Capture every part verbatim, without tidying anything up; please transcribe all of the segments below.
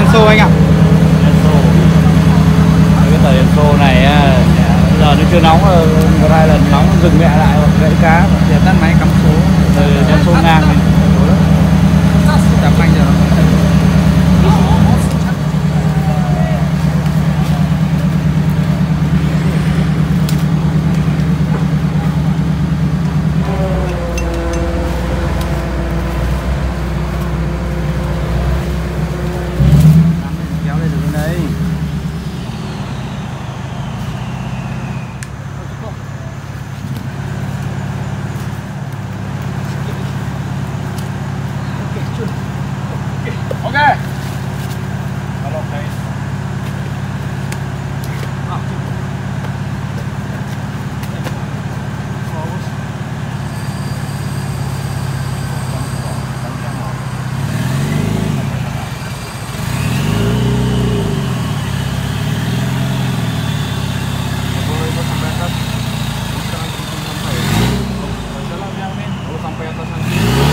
xô anh ạ. Đèn xô. Cái tờ đèn xô này giờ nó chưa nóng, một hai lần nóng dừng mẹ lại hoặc gãy cá. Để tắt máy cắm số. Rồi đèn xô ngang này. Đạp phanh giờ. Kéo lên được bên đây. Ok. Hello, please. Sampai atas nanti.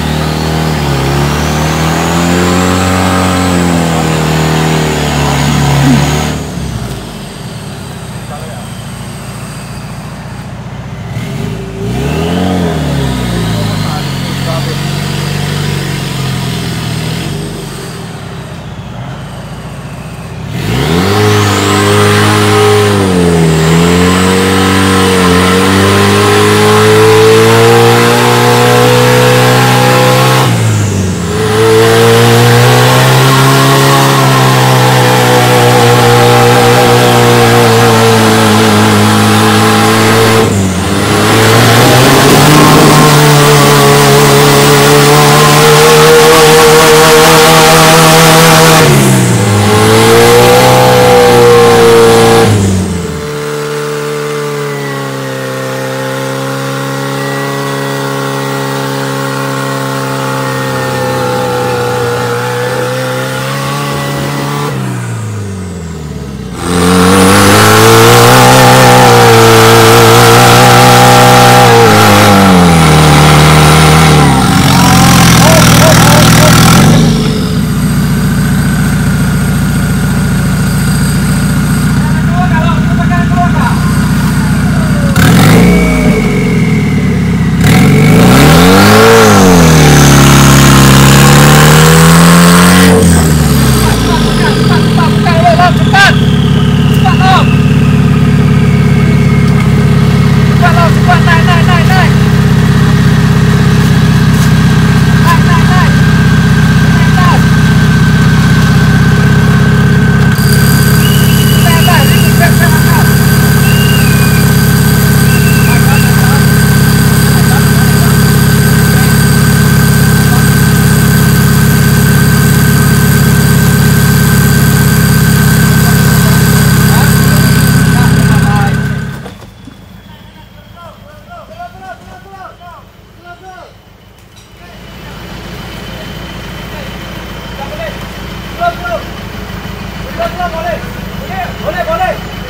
Boleh, boleh, boleh.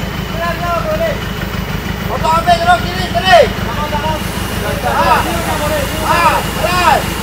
Boleh. Bapak ambil terus kiri, kiri. Tangan, tangan. Ah, ah,